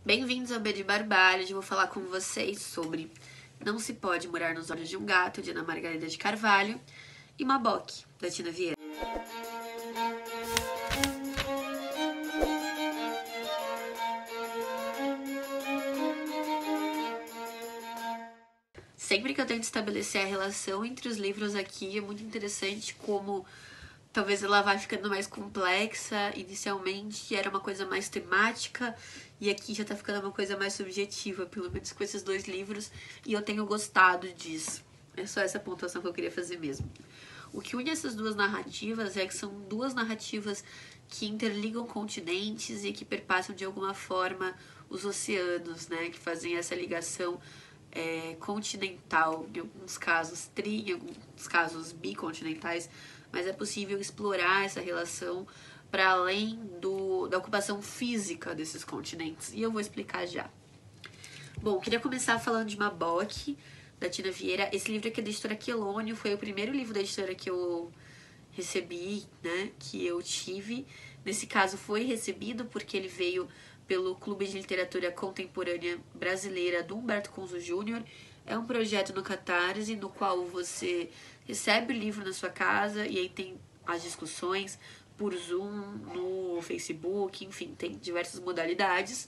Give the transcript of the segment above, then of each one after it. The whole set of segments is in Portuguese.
Bem-vindos ao B de Barbalho. Hoje eu vou falar com vocês sobre Não se pode morar nos olhos de um gato, de Ana Margarida de Carvalho, e Maboque, da Tina Vieira. Sempre que eu tento estabelecer a relação entre os livros aqui, é muito interessante como talvez ela vai ficando mais complexa. Inicialmente era uma coisa mais temática e aqui já tá ficando uma coisa mais subjetiva, pelo menos com esses dois livros, e eu tenho gostado disso. É só essa pontuação que eu queria fazer mesmo. O que une essas duas narrativas é que são duas narrativas que interligam continentes e que perpassam de alguma forma os oceanos, né? Que fazem essa ligação continental, em alguns casos em alguns casos bicontinentais, mas é possível explorar essa relação para além da ocupação física desses continentes. E eu vou explicar já. Bom, queria começar falando de Maboque, da Tina Vieira. Esse livro aqui é da editora Quelônio, foi o primeiro livro da editora que eu recebi, né, que eu tive. Nesse caso foi recebido porque ele veio pelo Clube de Literatura Contemporânea Brasileira do Humberto Conzo Júnior. É um projeto no Catarse, no qual você recebe o livro na sua casa e aí tem as discussões por Zoom, no Facebook, enfim, tem diversas modalidades.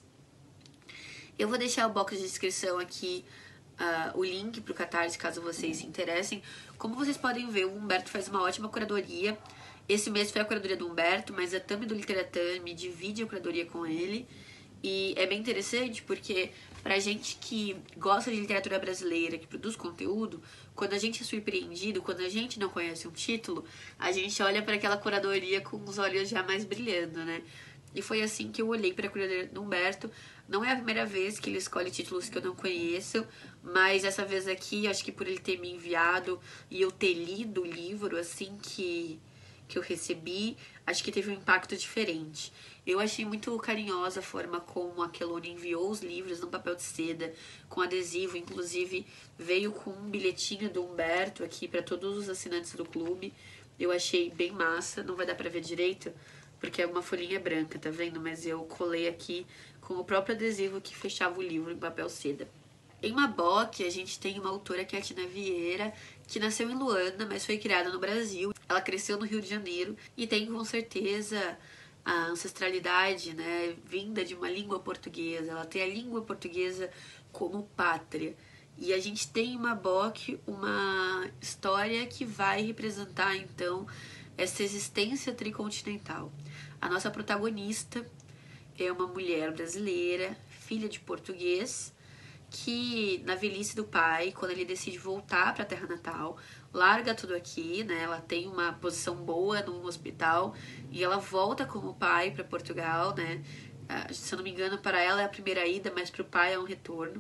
Eu vou deixar o box de descrição aqui o link para o Catarse, caso vocês se interessem. Como vocês podem ver, o Humberto faz uma ótima curadoria. Esse mês foi a curadoria do Humberto, mas a Tami do Literatame divide a curadoria com ele. E é bem interessante porque pra gente que gosta de literatura brasileira, que produz conteúdo, quando a gente é surpreendido, quando a gente não conhece um título, a gente olha para aquela curadoria com os olhos já mais brilhando, né? E foi assim que eu olhei para a curadoria do Humberto. Não é a primeira vez que ele escolhe títulos que eu não conheço, mas essa vez aqui, acho que por ele ter me enviado e eu ter lido o livro assim que eu recebi, acho que teve um impacto diferente. Eu achei muito carinhosa a forma como a Quelônio enviou os livros num papel de seda, com adesivo, inclusive veio com um bilhetinho do Humberto aqui para todos os assinantes do clube. Eu achei bem massa, não vai dar para ver direito, porque é uma folhinha branca, tá vendo? Mas eu colei aqui com o próprio adesivo que fechava o livro em papel seda. Em Maboque, a gente tem uma autora que é a Tina Vieira, que nasceu em Luanda, mas foi criada no Brasil. Ela cresceu no Rio de Janeiro e tem com certeza a ancestralidade, né, vinda de uma língua portuguesa. Ela tem a língua portuguesa como pátria. E a gente tem em Maboque uma história que vai representar, então, essa existência tricontinental. A nossa protagonista é uma mulher brasileira, filha de português, que na velhice do pai, quando ele decide voltar para a terra natal, larga tudo aqui, né? Ela tem uma posição boa num hospital e ela volta com o pai para Portugal, né? Se eu não me engano, para ela é a primeira ida, mas para o pai é um retorno.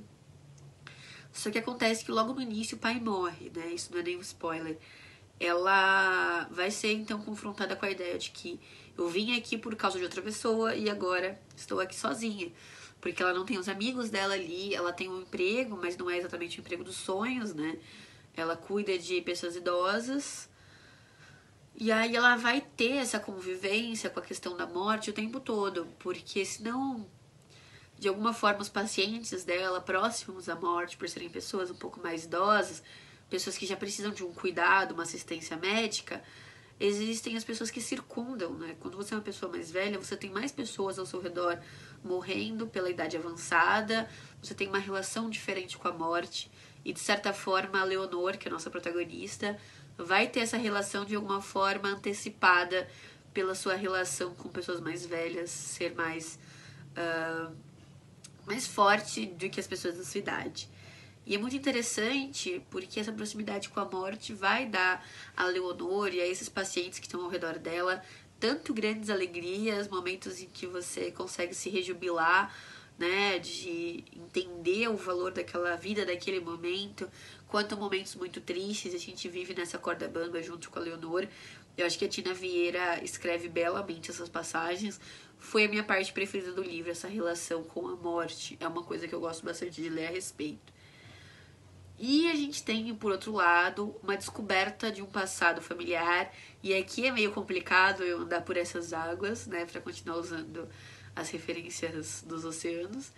Só que acontece que logo no início o pai morre, né? Isso não é nenhum spoiler. Ela vai ser então confrontada com a ideia de que eu vim aqui por causa de outra pessoa e agora estou aqui sozinha. Porque ela não tem os amigos dela ali, ela tem um emprego, mas não é exatamente o emprego dos sonhos, né? Ela cuida de pessoas idosas. E aí ela vai ter essa convivência com a questão da morte o tempo todo, porque senão, de alguma forma, os pacientes dela, próximos à morte, por serem pessoas um pouco mais idosas, pessoas que já precisam de um cuidado, uma assistência médica, existem as pessoas que circundam, né? Quando você é uma pessoa mais velha, você tem mais pessoas ao seu redor morrendo pela idade avançada, você tem uma relação diferente com a morte, e de certa forma a Leonor, que é a nossa protagonista, vai ter essa relação de alguma forma antecipada pela sua relação com pessoas mais velhas, ser mais forte do que as pessoas da sua idade. E é muito interessante porque essa proximidade com a morte vai dar a Leonor e a esses pacientes que estão ao redor dela tanto grandes alegrias, momentos em que você consegue se rejubilar, né, de entender o valor daquela vida, daquele momento, quanto momentos muito tristes. A gente vive nessa corda bamba junto com a Leonor. Eu acho que a Tina Vieira escreve belamente essas passagens. Foi a minha parte preferida do livro, essa relação com a morte. É uma coisa que eu gosto bastante de ler a respeito. E a gente tem, por outro lado, uma descoberta de um passado familiar. E aqui é meio complicado eu andar por essas águas, né, para continuar usando as referências dos oceanos.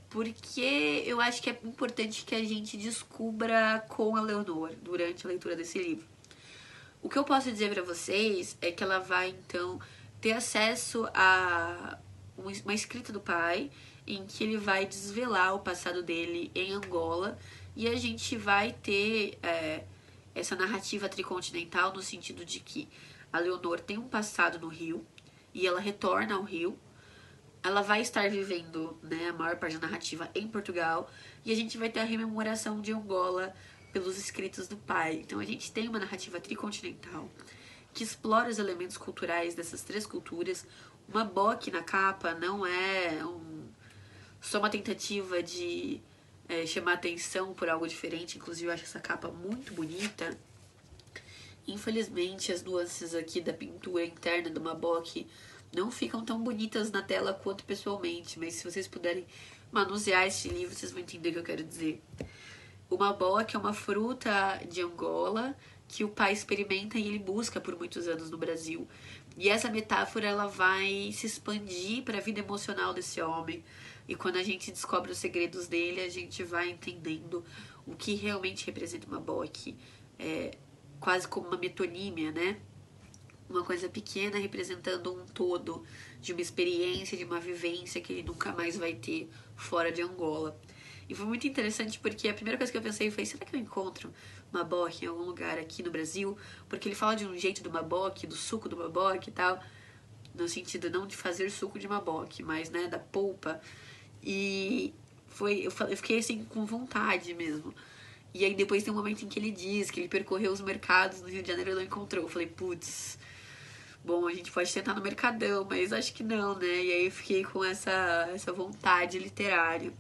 porque eu acho que é importante que a gente descubra com a Leonor durante a leitura desse livro. O que eu posso dizer para vocês é que ela vai, então, ter acesso a uma escrita do pai, em que ele vai desvelar o passado dele em Angola, e a gente vai ter essa narrativa tricontinental no sentido de que a Leonor tem um passado no Rio, e ela retorna ao Rio. Ela vai estar vivendo, né, a maior parte da narrativa em Portugal, e a gente vai ter a rememoração de Angola pelos escritos do pai. Então a gente tem uma narrativa tricontinental que explora os elementos culturais dessas três culturas. Uma boque na capa não é só uma tentativa de chamar atenção por algo diferente. Inclusive eu acho essa capa muito bonita. Infelizmente as nuances aqui da pintura interna do Maboque não ficam tão bonitas na tela quanto pessoalmente, mas se vocês puderem manusear esse livro, vocês vão entender o que eu quero dizer. O maboque é uma fruta de Angola que o pai experimenta e ele busca por muitos anos no Brasil. E essa metáfora ela vai se expandir para a vida emocional desse homem. E quando a gente descobre os segredos dele, a gente vai entendendo o que realmente representa o maboque. Quase como uma metonímia, né? Uma coisa pequena representando um todo de uma experiência, de uma vivência que ele nunca mais vai ter fora de Angola. E foi muito interessante porque a primeira coisa que eu pensei foi, será que eu encontro maboque em algum lugar aqui no Brasil? Porque ele fala de um jeito do maboque, do suco do maboque e tal, no sentido não de fazer suco de maboque, mas, né, da polpa. E eu fiquei assim com vontade mesmo. E aí depois tem um momento em que ele diz que ele percorreu os mercados no Rio de Janeiro e não encontrou. Eu falei, putz, bom, a gente pode tentar no Mercadão, mas acho que não, né? E aí eu fiquei com essa vontade literária.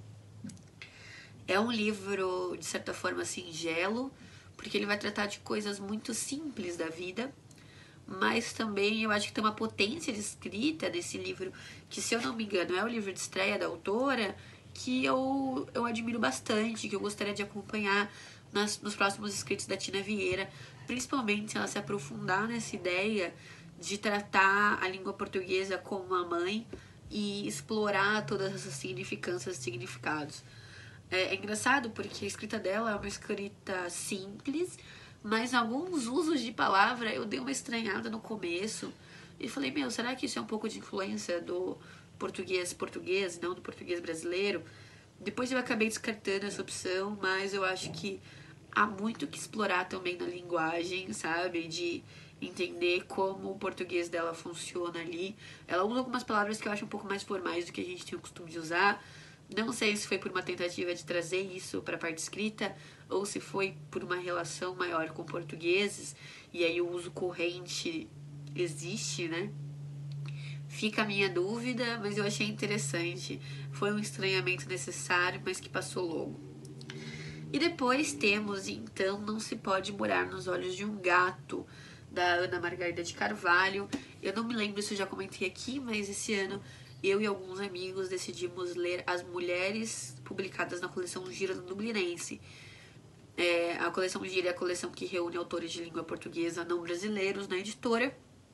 É um livro, de certa forma, singelo, porque ele vai tratar de coisas muito simples da vida, mas também eu acho que tem uma potência de escrita desse livro, que, se eu não me engano, é o livro de estreia da autora, que eu admiro bastante, que eu gostaria de acompanhar nos próximos escritos da Tina Vieira, principalmente se ela se aprofundar nessa ideia de tratar a língua portuguesa como uma mãe e explorar todas essas significâncias e significados. É engraçado porque a escrita dela é uma escrita simples, mas alguns usos de palavra eu dei uma estranhada no começo e falei, será que isso é um pouco de influência do português, não do português brasileiro? Depois eu acabei descartando essa opção, mas eu acho que há muito que explorar também na linguagem, sabe? De entender como o português dela funciona ali. Ela usa algumas palavras que eu acho um pouco mais formais do que a gente tem o costume de usar. Não sei se foi por uma tentativa de trazer isso para a parte escrita ou se foi por uma relação maior com portugueses e aí o uso corrente existe, né? Fica a minha dúvida, mas eu achei interessante. Foi um estranhamento necessário, mas que passou logo. E depois temos, então, Não Se Pode Morar nos Olhos de um Gato, da Ana Margarida de Carvalho. Eu não me lembro se eu já comentei aqui, mas esse ano eu e alguns amigos decidimos ler As Mulheres, publicadas na coleção Gira do Dublinense. A coleção Gira é a coleção que reúne autores de língua portuguesa não brasileiros na editora.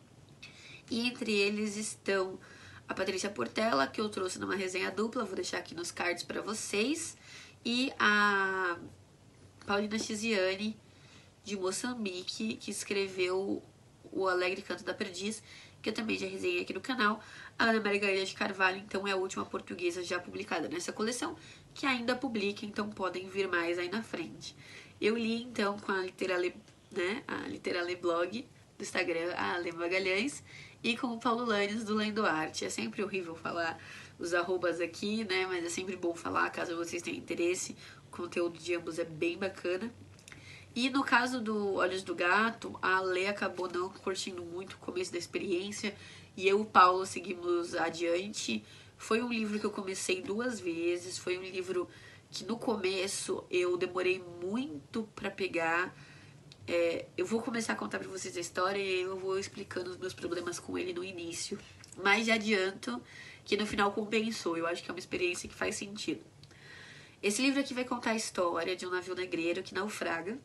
E entre eles estão a Patrícia Portela, que eu trouxe numa resenha dupla, vou deixar aqui nos cards para vocês, e a Paulina Chiziane, de Moçambique, que escreveu O Alegre Canto da Perdiz, que eu também já resenhei aqui no canal. A Ana Margarida de Carvalho, então, é a última portuguesa já publicada nessa coleção, que ainda publica, então podem vir mais aí na frente. Eu li, então, com a Literale, né, a Literale Blog do Instagram, a Ale Magalhães, e com o Paulo Lanes, do Lendo Arte. É sempre horrível falar os arrobas aqui, né, mas é sempre bom falar, caso vocês tenham interesse. O conteúdo de ambos é bem bacana. E no caso do Olhos do Gato, a Lê acabou não curtindo muito o começo da experiência e eu e o Paulo seguimos adiante. Foi um livro que eu comecei 2 vezes, foi um livro que no começo eu demorei muito pra pegar. Eu vou começar a contar pra vocês a história e eu vou explicando os meus problemas com ele no início. Mas já adianto que no final compensou, eu acho que é uma experiência que faz sentido. Esse livro aqui vai contar a história de um navio negreiro que naufraga.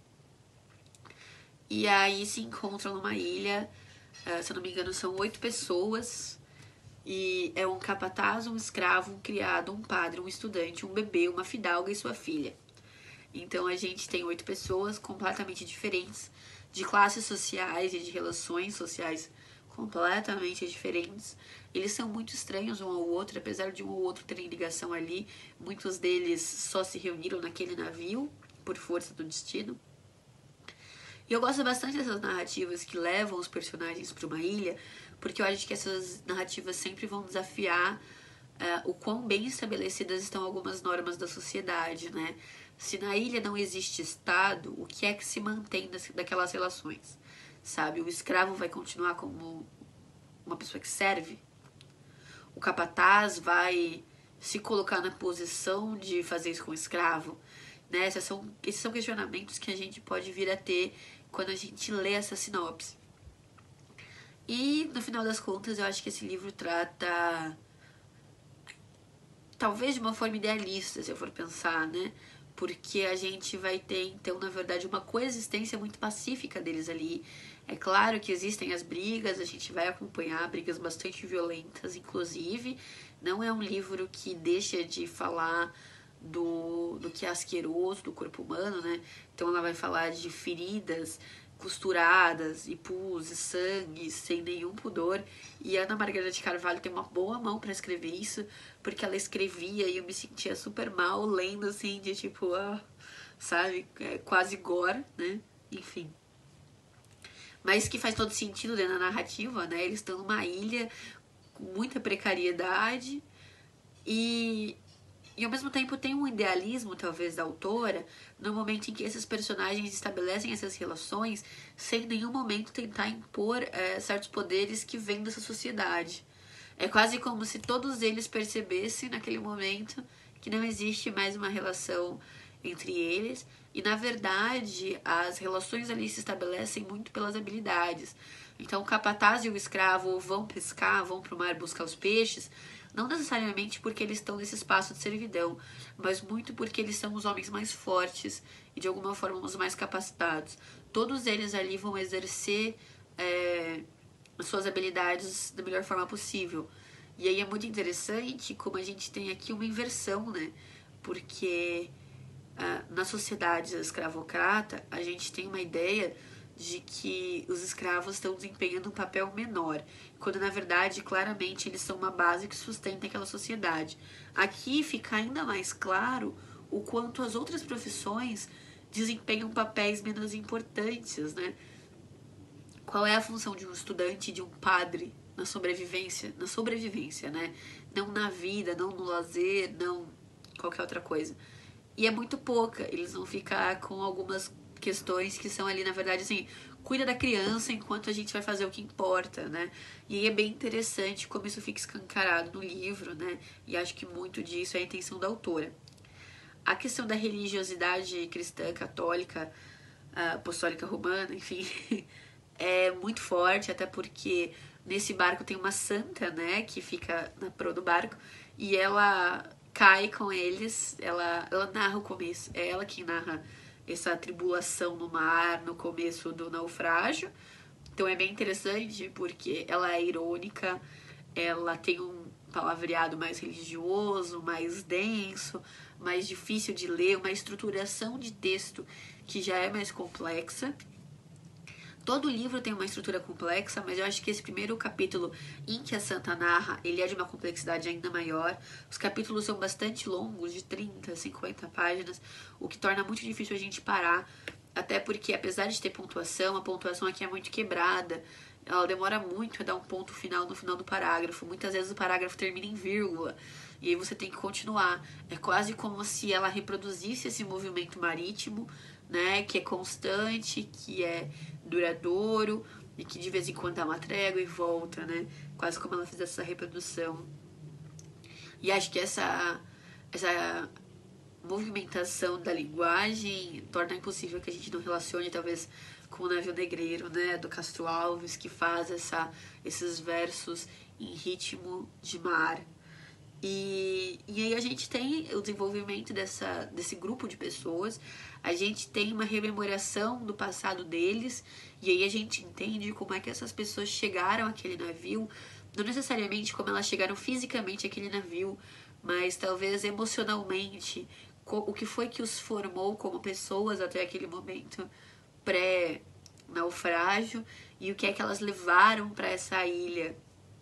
E aí se encontram numa ilha, se eu não me engano são 8 pessoas, E é um capataz, um escravo, um criado, um padre, um estudante, um bebê, uma fidalga e sua filha. Então a gente tem 8 pessoas completamente diferentes, de classes sociais e de relações sociais completamente diferentes. Eles são muito estranhos um ao outro, apesar de um ou outro terem ligação ali. Muitos deles só se reuniram naquele navio por força do destino. E eu gosto bastante dessas narrativas que levam os personagens para uma ilha, porque eu acho que essas narrativas sempre vão desafiar o quão bem estabelecidas estão algumas normas da sociedade, né? Se na ilha não existe Estado, o que é que se mantém daquelas relações? Sabe? O escravo vai continuar como uma pessoa que serve? O capataz vai se colocar na posição de fazer isso com o escravo? Né? Esses são questionamentos que a gente pode vir a ter quando a gente lê essa sinopse. E, no final das contas, eu acho que esse livro trata, talvez de uma forma idealista, se eu for pensar, né? Porque a gente vai ter, então, na verdade, uma coexistência muito pacífica deles ali. É claro que existem as brigas, a gente vai acompanhar brigas bastante violentas, inclusive. Não é um livro que deixa de falar do que é asqueroso do corpo humano, né? Então ela vai falar de feridas costuradas, e pus, e sangue, sem nenhum pudor. E Ana Margarida de Carvalho tem uma boa mão para escrever isso, porque ela escrevia e eu me sentia super mal lendo, assim, de tipo, sabe, quase gore, né? Enfim. Mas que faz todo sentido dentro da narrativa, né? Eles estão numa ilha com muita precariedade e ao mesmo tempo tem um idealismo, talvez, da autora, no momento em que esses personagens estabelecem essas relações sem em nenhum momento tentar impor certos poderes que vêm dessa sociedade. É quase como se todos eles percebessem naquele momento que não existe mais uma relação entre eles e, na verdade, as relações ali se estabelecem muito pelas habilidades. Então o capataz e o escravo vão pescar, vão para o mar buscar os peixes, não necessariamente porque eles estão nesse espaço de servidão, mas muito porque eles são os homens mais fortes e de alguma forma os mais capacitados. Todos eles ali vão exercer suas habilidades da melhor forma possível. E aí é muito interessante como a gente tem aqui uma inversão, né? Porque na sociedade escravocrata a gente tem uma ideia de que os escravos estão desempenhando um papel menor, quando na verdade, claramente, eles são uma base que sustenta aquela sociedade. Aqui fica ainda mais claro o quanto as outras profissões desempenham papéis menos importantes, né? Qual é a função de um estudante, de um padre na sobrevivência, né? Não na vida, não no lazer, não qualquer outra coisa. E é muito pouca, eles vão ficar com algumas questões que são ali, na verdade, assim, cuida da criança enquanto a gente vai fazer o que importa, né? E aí é bem interessante como isso fica escancarado no livro, né? E acho que muito disso é a intenção da autora. A questão da religiosidade cristã, católica, apostólica romana, enfim, é muito forte, até porque nesse barco tem uma santa, né, que fica na proa do barco, e ela cai com eles, ela narra o começo, é ela que narra essa tribulação no mar no começo do naufrágio. Então é bem interessante porque ela é irônica, ela tem um palavreado mais religioso, mais denso, mais difícil de ler, uma estruturação de texto que já é mais complexa. Todo livro tem uma estrutura complexa, mas eu acho que esse primeiro capítulo em que a Santa narra, ele é de uma complexidade ainda maior. Os capítulos são bastante longos, de 30, 50 páginas, o que torna muito difícil a gente parar, até porque, apesar de ter pontuação, a pontuação aqui é muito quebrada. Ela demora muito a dar um ponto final no final do parágrafo. Muitas vezes o parágrafo termina em vírgula, e aí você tem que continuar. É quase como se ela reproduzisse esse movimento marítimo, né, que é constante, que é duradouro e que de vez em quando dá uma trégua e volta, né? Quase como ela fizesse essa reprodução. E acho que essa movimentação da linguagem torna impossível que a gente não relacione, talvez, com o Navio Negreiro, né? Do Castro Alves, que faz esses versos em ritmo de mar. E aí a gente tem o desenvolvimento desse grupo de pessoas, a gente tem uma rememoração do passado deles, e aí a gente entende como é que essas pessoas chegaram àquele navio não necessariamente como elas chegaram fisicamente àquele navio, mas talvez emocionalmente, o que foi que os formou como pessoas até aquele momento pré-naufrágio e o que é que elas levaram para essa ilha.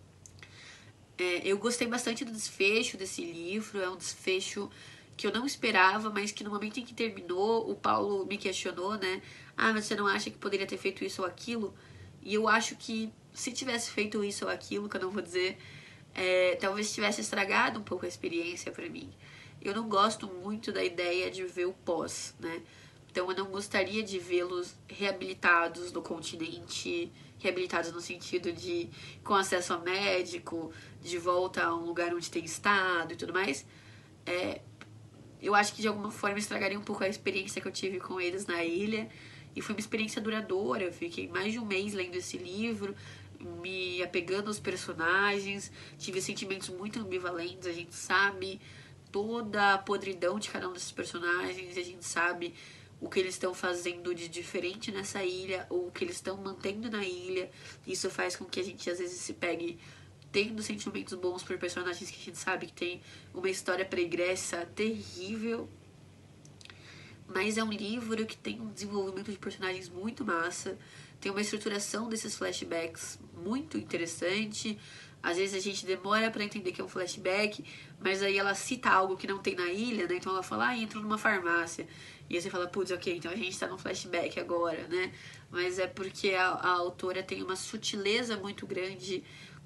Eu gostei bastante do desfecho desse livro, é um desfecho que eu não esperava, mas que no momento em que terminou, o Paulo me questionou, né? Ah, mas você não acha que poderia ter feito isso ou aquilo? E eu acho que se tivesse feito isso ou aquilo, que eu não vou dizer, talvez tivesse estragado um pouco a experiência pra mim. Eu não gosto muito da ideia de ver o pós, né? Então eu não gostaria de vê-los reabilitados no continente, reabilitados no sentido de com acesso a médico, de volta a um lugar onde tem estado e tudo mais. Eu acho que de alguma forma estragaria um pouco a experiência que eu tive com eles na ilha. E foi uma experiência duradoura. Eu fiquei mais de um mês lendo esse livro, me apegando aos personagens. Tive sentimentos muito ambivalentes. A gente sabe toda a podridão de cada um desses personagens. A gente sabe o que eles estão fazendo de diferente nessa ilha, ou o que eles estão mantendo na ilha. Isso faz com que a gente às vezes se pegue tendo sentimentos bons por personagens que a gente sabe que tem uma história pregressa terrível. Mas é um livro que tem um desenvolvimento de personagens muito massa, tem uma estruturação desses flashbacks muito interessante. Às vezes a gente demora pra entender que é um flashback, mas aí ela cita algo que não tem na ilha, né? Então ela fala, entra numa farmácia. E aí você fala, putz, ok, então a gente tá num flashback agora, né? Mas é porque a autora tem uma sutileza muito grande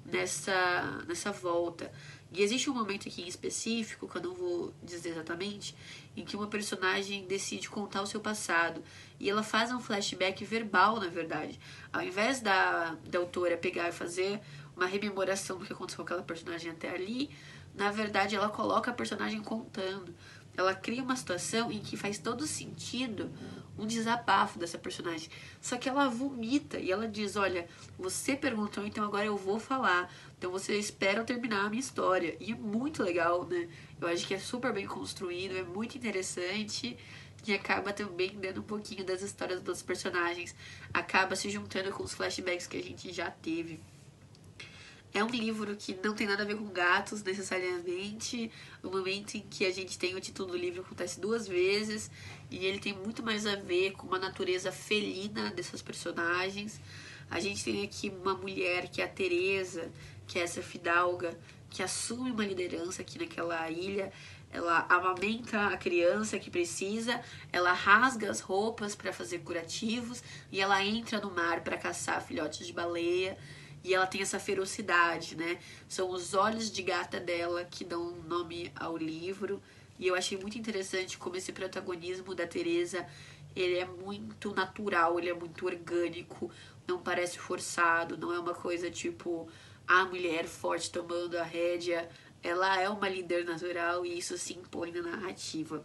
nessa volta. E existe um momento aqui em específico, que eu não vou dizer exatamente, em que uma personagem decide contar o seu passado. E ela faz um flashback verbal, na verdade. Ao invés da autora pegar e fazer uma rememoração do que aconteceu com aquela personagem até ali, na verdade ela coloca a personagem contando. Ela cria uma situação em que faz todo sentido um desabafo dessa personagem. Só que ela vomita e ela diz, olha, você perguntou, então agora eu vou falar. Então você espera eu terminar a minha história. E é muito legal, né? Eu acho que é super bem construído, é muito interessante. E acaba também dando um pouquinho das histórias dos personagens. Acaba se juntando com os flashbacks que a gente já teve. É um livro que não tem nada a ver com gatos, necessariamente. O momento em que a gente tem o título do livro acontece 2 vezes. E ele tem muito mais a ver com uma natureza felina dessas personagens. A gente tem aqui uma mulher que é a Teresa, que é essa fidalga, que assume uma liderança aqui naquela ilha. Ela amamenta a criança que precisa, ela rasga as roupas para fazer curativos e ela entra no mar para caçar filhotes de baleia. E ela tem essa ferocidade, né? São os olhos de gata dela que dão nome ao livro. E eu achei muito interessante como esse protagonismo da Teresa, ele é muito natural, ele é muito orgânico, não parece forçado, não é uma coisa tipo a mulher forte tomando a rédea. Ela é uma líder natural e isso se impõe na narrativa.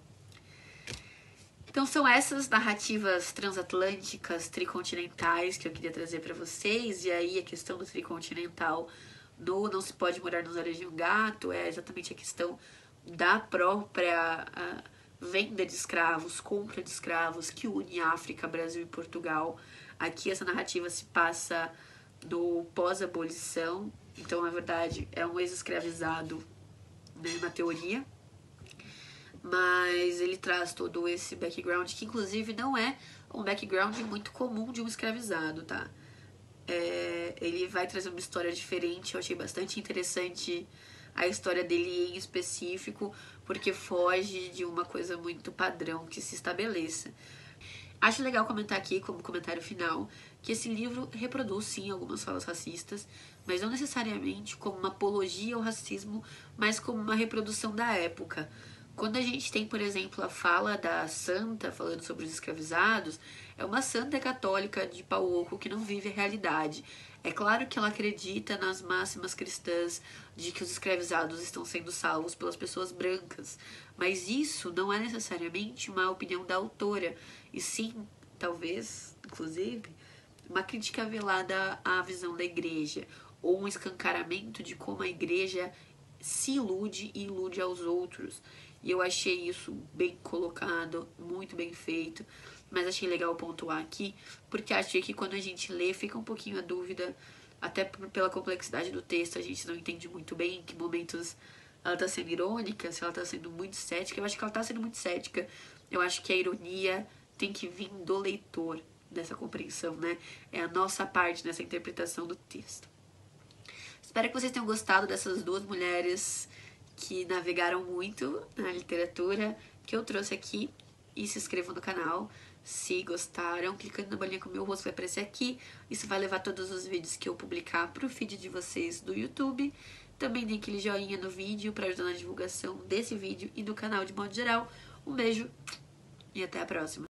Então são essas narrativas transatlânticas, tricontinentais que eu queria trazer para vocês. E aí a questão do tricontinental no Não Se Pode Morar nos Olhos de um Gato é exatamente a questão da própria venda de escravos, compra de escravos que une África, Brasil e Portugal. Aqui essa narrativa se passa do pós-abolição. Então, na verdade, é um ex-escravizado, né, na teoria. Mas ele traz todo esse background, que inclusive não é um background muito comum de um escravizado, tá? Ele vai trazer uma história diferente, eu achei bastante interessante a história dele em específico, porque foge de uma coisa muito padrão que se estabeleça. Acho legal comentar aqui, como comentário final, que esse livro reproduz sim algumas falas racistas, mas não necessariamente como uma apologia ao racismo, mas como uma reprodução da época. Quando a gente tem, por exemplo, a fala da santa falando sobre os escravizados, é uma santa católica de pau oco que não vive a realidade. É claro que ela acredita nas máximas cristãs de que os escravizados estão sendo salvos pelas pessoas brancas, mas isso não é necessariamente uma opinião da autora, e sim, talvez, inclusive, uma crítica velada à visão da igreja, ou um escancaramento de como a igreja se ilude e ilude aos outros. E eu achei isso bem colocado, muito bem feito, mas achei legal pontuar aqui, porque achei que quando a gente lê fica um pouquinho a dúvida Até pela complexidade do texto, a gente não entende muito bem em que momentos ela tá sendo irônica, se ela tá sendo muito cética. Eu acho que ela tá sendo muito cética. Eu acho que a ironia tem que vir do leitor nessa compreensão, né? É a nossa parte nessa interpretação do texto. Espero que vocês tenham gostado dessas duas mulheres que navegaram muito na literatura que eu trouxe aqui. E se inscrevam no canal se gostaram, clicando na bolinha com o meu rosto vai aparecer aqui. Isso vai levar todos os vídeos que eu publicar pro feed de vocês do YouTube. Também dê aquele joinha no vídeo para ajudar na divulgação desse vídeo e do canal de modo geral. Um beijo e até a próxima.